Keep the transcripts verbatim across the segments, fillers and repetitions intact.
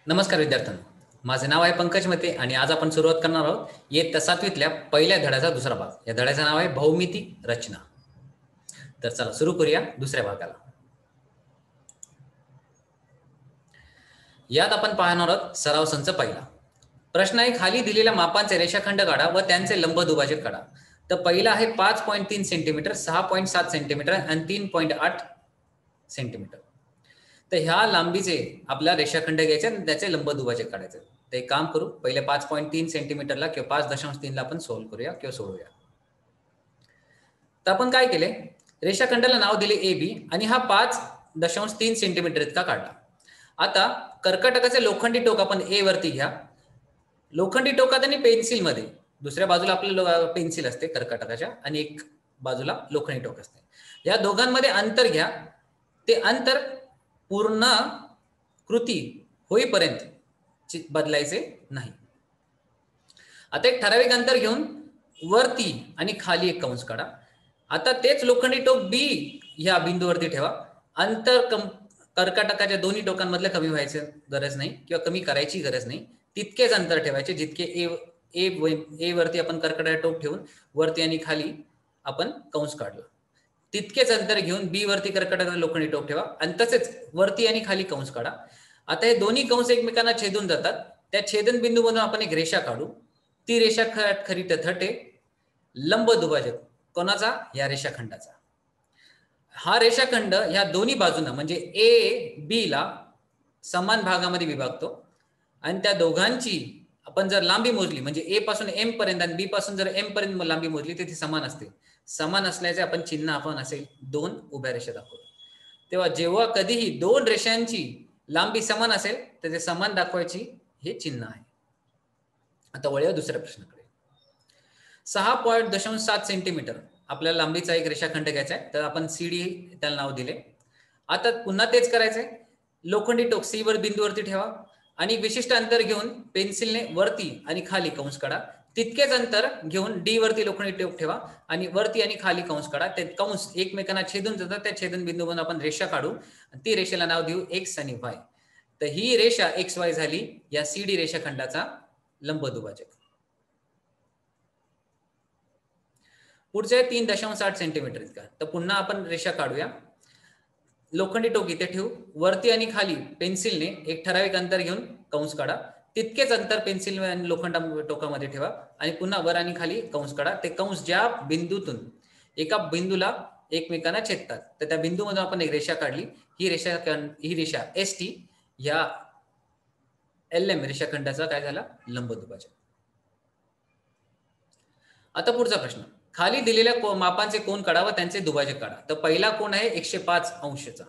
नमस्कार विद्यार्थ्यांनो, माझे नाव आहे पंकज मते आणि आज आपण सुरुवात करणार आहोत इयत्ता सातवीतल्या पहिल्या धड्याचा दुसरा भाग। या धड्याचं नाव आहे भौमिती रचना। तर चला सुरू करूया दुसऱ्या भागाला। यात आपण पाहणार आहोत सराव संच पहिला। प्रश्न आहे, खाली दिलेल्या मापांचे रेषाखंड काढा व त्यांचे लंब दुभाजक काढा। तर पहिला आहे पाच पॉईंट तीन सेंटीमीटर, सहा पॉईंट सात सेंटीमीटर आणि तीन पॉईंट आठ सेंटीमीटर। तर ह्या लांबीचे आपल्या रेषाखंड घ्यायचे आणि त्याचे लंब दुभाजक काढायचे। तर एक काम करू, पहिले पाच पॉईंट तीन सेंटीमीटरला किंवा पाच दशांश तीनला आपण सॉल्व्ह करूया किंवा सोडवूया। तर आपण काय केले, रेषाखंडाला नाव दिले ए बी आणि हा पाच दशांश तीन सेंटीमीटर इतका काढला। आता कर्कटकाचे लोखंडी टोक आपण ए वरती घ्या। लोखंडी टोकात आणि पेन्सिल मध्ये दुसऱ्या बाजूला आपलं पेन्सिल असते कर्कटकाच्या आणि एक बाजूला लोखंडी टोक असते। या दोघांमध्ये अंतर घ्या, ते अंतर पूर्ण कृती होईपर्यंत बदलायचे नाही। आता एक ठराविक अंतर घेऊन वरती आणि खाली एक कंस काढा। आता तेच लोखंडी टोक बी ह्या बिंदूवरती ठेवा। अंतर कर्कटकाच्या दोन्ही टोकांमधले कमी व्हायची गरज नाही किंवा कमी करायची गरज नाही, तितकेच अंतर ठेवायचे जितके ए ए ए वरती आपण कर्कटकाचे टोक ठेवून वरती आणि खाली आपण कंस काढला, तितकेच अंतर घेऊन बी वरती कर्कटकाचे लोखंडी टोक ठेवा आणि तसेच वरती आणि खाली कंस काढा। आता हे दोन्ही कंस एकमेकांना छेदून जातात, त्या छेदन बिंदूमधून आपण एक रेषा काढू। ती रेषा खरी ठरते लंब दुभाजक कोणाचा, या रेषाखंडाचा। हा रेषाखंड ह्या दोन्ही बाजूंना म्हणजे ए बी ला समान भागामध्ये विभागतो आणि त्या दोघांची आपण जर लांबी मोजली म्हणजे ए पासून एम पर्यंत आणि बी पासून जर एम पर्यंत लांबी मोजली तर ती समान असते। समान असल्याचे आपण चिन्ह आपण असेल दोन उभ्या रेषा दाखवतो। तेव्हा जेव्हा कधीही दोन रेषांची लांबी समान असेल तर ते समान दाखवायची हे चिन्ह आहे। आता वळूया दुसऱ्या प्रश्नाकडे। सहा पॉईंट दशांश सात सेंटीमीटर आपल्याला लांबीचा एक रेषाखंड घ्यायचा आहे, तर आपण सी डी त्याला नाव दिले। आता पुन्हा तेच करायचंय, लोखंडी टोक सी वर बिंदूवरती ठेवा आणि विशिष्ट अंतर घेऊन पेन्सिलने वरती आणि खाली कंस काढा। तितकेच अंतर घेऊन डी वरती लोखंडी टोक ठेवा आणि वरती आणि खाली कंस काढा। ते कंस एकमेकांना छेदून जातात, त्या छेदन बिंदूवरून आपण रेषा काढू, ती रेषेला नाव देऊ एक्स आणि वाय। तर ही रेषा एक्स वाय झाली या सी डी रेषाखंडाचा लंब दुभाजक। पुढचे तीन दशांश आठ सेंटीमीटर इतका। तर पुन्हा आपण रेषा काढूया, लोखंडी टोक इथे ठेवू, वरती आणि खाली पेन्सिलने एक ठराविक अंतर घेऊन कंस काढा। तितकेच अंतर पेन्सिल आणि लोखंडा टोकामध्ये ठेवा आणि पुन्हा वर आणि खाली कंस काढा। ते कंस ज्या बिंदूतून एका बिंदूला एकमेकांना छेदतात तर त्या बिंदूमधून आपण एक रेषा काढली। ही रेषा ही रेषा एस टी या एल एम रेषाखंडाचा काय झाला, लंब दुभाजक। आता पुढचा प्रश्न, खाली दिलेल्या मापांचे कोन काढा व त्यांचे दुभाजक काढा। तर पहिला कोन आहे एकशे पाच अंशाचा।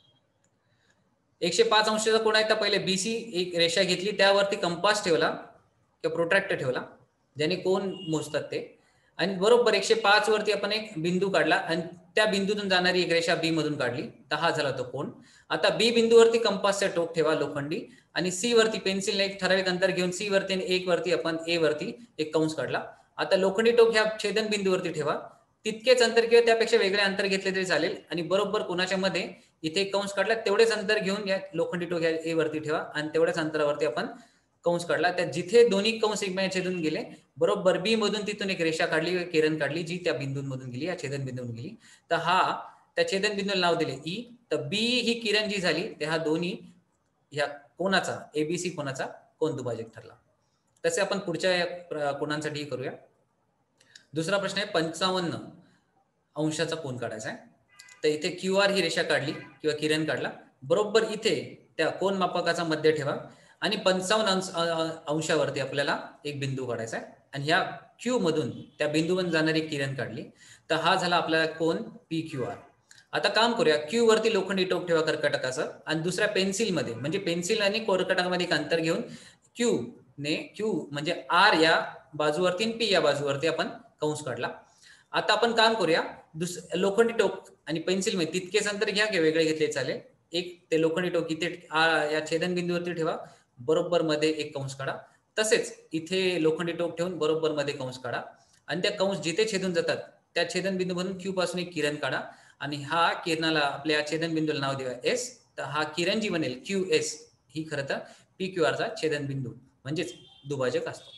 एकशे पाच अंशाचा कोन आहे, तर पहिले बीसी एक रेषा घेतली, त्यावरती कंपास ठेवला किंवा प्रोट्रॅक्टर ठेवला ज्याने कोन मोजतात ते, आणि बरोबर एकशे पाच वरती आपण एक बिंदू काढला आणि त्या बिंदूतून जाणारी एक रेषा बी मधून काढली, तर हा झाला तो कोन। आता बी बिंदूवरती कंपासचा टोक ठेवा लोखंडी आणि सी वरती पेन्सिलने एक ठराविक अंतर घेऊन सी वरती आणि एक वरती आपण ए वरती एक कंस काढला। आता लोखंडी टोक ह्या छेदन बिंदूवरती ठेवा, तितकेच अंतर किंवा त्यापेक्षा वेगळे अंतर घेतले तरी चालेल आणि बरोबर कोणाच्या मध्ये इथे कंस काढला तेवढेच अंतर घेऊन या लोखंडी टोक ह्या ए वरती ठेवा आणि तेवढ्याच अंतरावरती आपण कंस काढला। त्या जिथे दोन्ही कंस एकमेकांना छेदून गेले बरोबर बी मधून तिथून एक रेषा काढली, किरण काढली जी त्या बिंदूंमधून गेली, या छेदन बिंदूमधून गेली। तर हा त्या छेदन बिंदूला नाव दिले ई। तर बी ही किरण जी झाली ते हा दोन्ही ह्या कोणाचा एबीसी कोणाचा कोन दुभाजक ठरला। तसे आपण पुढच्या कोनांसाठी करूया। दुसरा प्रश्न आहे, पंचावन्न अंशाचा कोन काढायचा आहे। तर इथे क्यू आर ही रेषा काढली किंवा किरण काढला, बरोबर इथे त्या कोन मापकाचा मध्य ठेवा आणि पंचावन्न अंशावरती आपल्याला एक बिंदू काढायचा आहे आणि ह्या क्यू मधून त्या बिंदूवरून जाणारी किरण काढली, तर हा झाला आपला कोन पी क्यू आर। आता काम करूया, क्यू वरती लोखंडी टोक ठेवा कर्कटकाचं आणि दुसऱ्या पेन्सिल मध्ये म्हणजे पेन्सिल आणि कर्कटकामध्ये एक अंतर घेऊन क्यू ने क्यू म्हणजे आर या बाजूवरती आणि पी या बाजूवरती आपण कंस काढला। आता आपण काम करूया, दुस लोखंडी टोक आणि पेन्सिल मध्ये तितकेच अंतर घ्या किंवा वेगळे घेतले चालेल। एक ते लोखंडी टोक इथे या छेदन बिंदूवरती ठेवा, बरोबर मध्ये एक कंस काढा। तसेच इथे लोखंडी टोक ठेवून बरोबर मध्ये कंस काढा आणि त्या कंस जिथे छेदून जातात त्या छेदन बिंदूमधून क्यू पासून एक किरण काढा आणि हा किरणाला आपल्या छेदन बिंदूला नाव देऊया एस। तर हा किरण जी बनेल क्यू एस ही खरं तर पी क्यू आरचा छेदनबिंदू म्हणजेच दुभाजक असतो.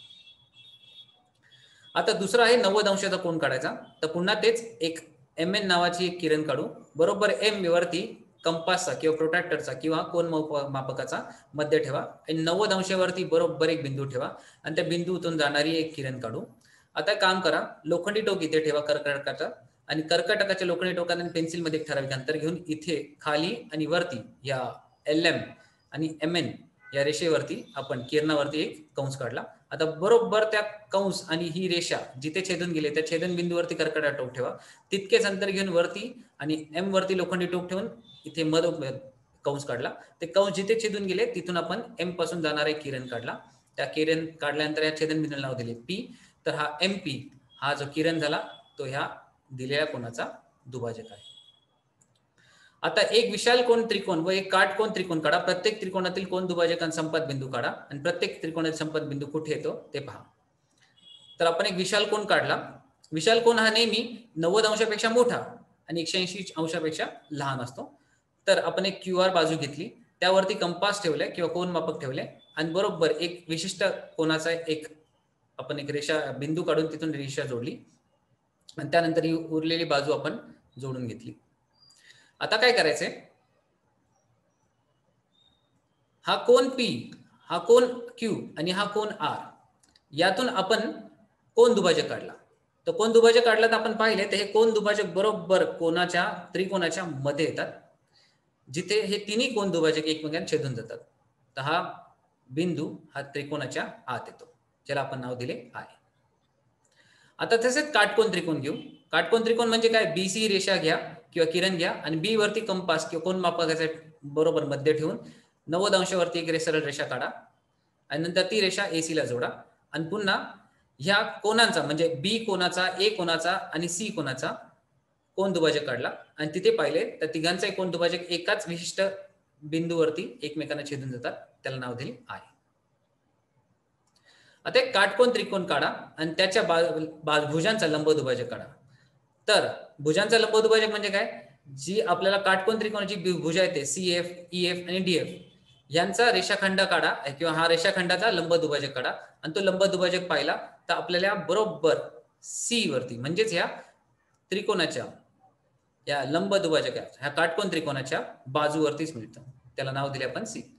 आता दुसरा आहे नव्वद अंशाचा कोन काढायचा. तर पुन्हा तेच एक एम एन नावाची एक किरण काढू. बरोबर एम वरती कंपासचा किंवा प्रोट्रॅक्टरचा किंवा कोन मापकाचा मध्य ठेवा आणि नव्वद अंशावरती बरोबर एक बिंदू ठेवा आणि त्या बिंदूतून जाणारी एक किरण काढू. आता काम करा, लोखंडी टोक इथे ठेवा कर्कटकाचा आणि कर्कटकाच्या लोखंडी टोकाने पेन्सिलमध्ये एक ठराविक अंतर घेऊन इथे खाली आणि वरती या एल एम आणि एम एन या रेषेवरती आपण किरणावरती एक कंस काढला. आता बरोबर त्या कंस आणि ही रेषा जिथे छेदून गेले त्या छेदन बिंदूवरती कर्कट टोक ठेवा. तितकेच अंतर घेऊन वरती आणि एम वरती लोखंडी टोक ठेवून इथे मध कंस काढला. ते कंस जिथे छेदून गेले तिथून आपण एम पासून जाणारा एक किरण काढला. त्या किरण काढल्यानंतर या छेदन बिंदूला नाव दिले पी. तर हा एम पी हा जो किरण झाला तो ह्या दिलेल्या कोनाचा दुभाजक आहे. आता एक विशाल कोन त्रिकोण व एक काटकोन त्रिकोण काढा. प्रत्येक त्रिकोणातील कोन दुभाजकांचा संपात बिंदू काढा आणि प्रत्येक त्रिकोणातील संपात बिंदू कुठे येतो ते पहा. तर आपण एक विशाल कोन काढला. विशाल कोन हा नेहमी नव्वद अंशापेक्षा मोठा आणि एकशे ऐंशी अंशापेक्षा लहान असतो. तर आपण एक क्यू आर बाजू घेतली, त्यावरती कंपास ठेवले किंवा कोन मापक ठेवले आणि बरोबर एक विशिष्ट कोनाचा एक आपण एक रेषा बिंदू काढून तिथून रेषा जोडली आणि त्यानंतर ही उरलेली बाजू आपण जोडून घेतली. आता काय करायचंय, हा कोन पी, हा कोन क्यू आणि हा कोन आर यातून आपण कोन दुभाजक काढला. तर कोन दुभाजक काढला तर आपण पाहिले तर हे कोन दुभाजक बरोबर कोनाच्या त्रिकोणाच्या मध्ये येतात, जिथे हे तिन्ही कोन दुभाजक एकमेकांना छेदून जातात. तर हा बिंदू हा त्रिकोणाच्या आत येतो, ज्याला आपण नाव दिले आहे. आता तसेच काटकोन त्रिकोण घेऊ. काटकोन त्रिकोण म्हणजे काय, बीसी रेषा घ्या किंवा किरण घ्या आणि बी वरती कंपास किंवा कोन मापकाचे बरोबर मध्य ठेवून नव्वद अंशावरती एक सरळ रेषा काढा आणि नंतर ती रेषा एसी ला जोडा आणि पुन्हा ह्या कोनांचा म्हणजे बी कोनाचा, ए कोनाचा आणि सी कोनाचा कोन दुभाजक काढला आणि तिथे पाहिले तर तिघांचा कोन दुभाजक एकाच विशिष्ट बिंदूवरती एकमेकांना छेदून जातात, त्याला नाव दिले आहे. आता एक काटकोन त्रिकोण काढा आणि त्याच्या भुजांचा लंब दुभाजक काढा. तर भुजांचा लंब दुभाजक म्हणजे काय, जी आपल्याला काटकोन त्रिकोणाची भुजा येते सी एफ, ई एफ आणि डी एफ यांचा रेषाखंड काढा किंवा हा रेषाखंडाचा लंब दुभाजक काढा आणि तो लंब दुभाजक पाहिला तर आपल्याला बरोबर सी वरती म्हणजेच ह्या त्रिकोणाच्या या लंब दुभाजक ह्या काटकोन त्रिकोणाच्या बाजूवरतीच मिळतं, त्याला नाव दिले आपण सी.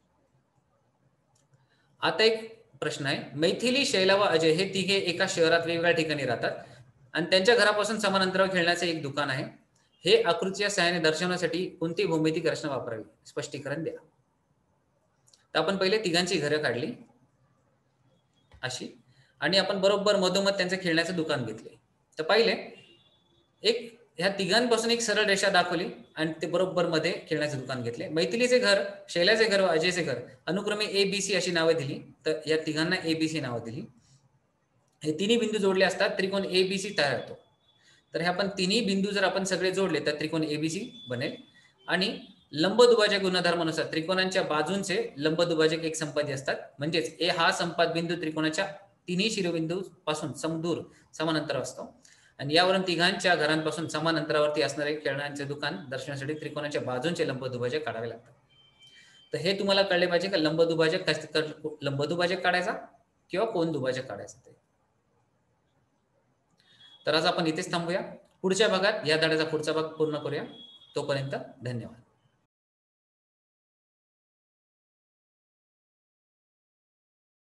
आता एक प्रश्न आहे, मैथिली, शैला व अजय हे तिघे एका शहरात वेगवेगळ्या ठिकाणी राहतात आणि त्यांच्या घरापासून समान अंतरावर खेळण्याचे एक दुकान आहे. हे आकृतीच्या सहाय्याने दर्शवण्यासाठी कोणती भौमितिक रचना वापरावी, स्पष्टीकरण द्या. तर आपण पहिले तिघांची घरं काढली अशी आणि आपण बरोबर मधोमध त्यांचे खेळण्याचे दुकान घेतले. तर पहिले एक ह्या तिघांपासून एक सरळ रेषा दाखवली आणि ते बरोबर मध्ये खेळण्याचे दुकान घेतले. मैथिलीचे घर, शैलाचे घर व अजयचे घर अनुक्रमे ए बी सी अशी नावे दिली. तर या तिघांना ए बी सी नावं दिली. हे तिन्ही बिंदू जोडले असतात त्रिकोण ए बी सी तयार होतो. तर हे आपण तिन्ही बिंदू जर आपण सगळे जोडले तर त्रिकोण ए बी सी बनेल. आणि लंब दुभाजक गुणधर्मानुसार त्रिकोणांच्या बाजूंचे लंब दुभाजक एक संपादी असतात, म्हणजेच ए हा संपाद बिंदू त्रिकोणाच्या तिन्ही शिरोबिंदू पासून समदूर समान अंतरावर असतो आणि यावरून तिघांच्या घरांपासून समान अंतरावरती असणारे खेळण्यांचे दुकान दर्शवण्यासाठी त्रिकोणाच्या बाजूंचे लंब दुभाजक काढावे लागतात. तर हे तुम्हाला कळले पाहिजे का लंब दुभाजक लंब दुभाजक काढायचा किंवा कोन दुभाजक काढायचा ते. तर आज आपण इथेच थांबूया. पुढच्या भागात या धड्याचा पुढचा भाग पूर्ण करूया. तोपर्यंत धन्यवाद.